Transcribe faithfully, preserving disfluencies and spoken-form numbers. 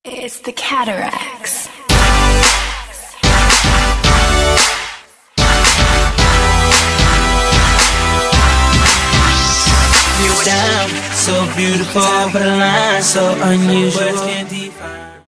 It's the cataracts. You down, so beautiful, but a line so unusual.